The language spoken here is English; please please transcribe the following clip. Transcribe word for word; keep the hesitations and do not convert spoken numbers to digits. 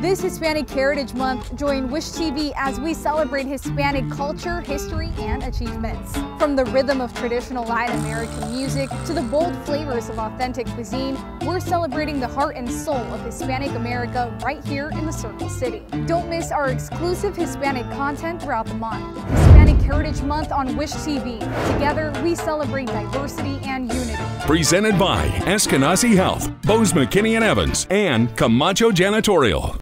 This Hispanic Heritage Month, join Wish T V as we celebrate Hispanic culture, history, and achievements. From the rhythm of traditional Latin American music to the bold flavors of authentic cuisine, we're celebrating the heart and soul of Hispanic America right here in the Circle City. Don't miss our exclusive Hispanic content throughout the month. Hispanic Heritage Month on Wish T V. Together, we celebrate diversity and unity. Presented by Eskenazi Health, Bose McKinney and Evans, and Camacho Janitorial.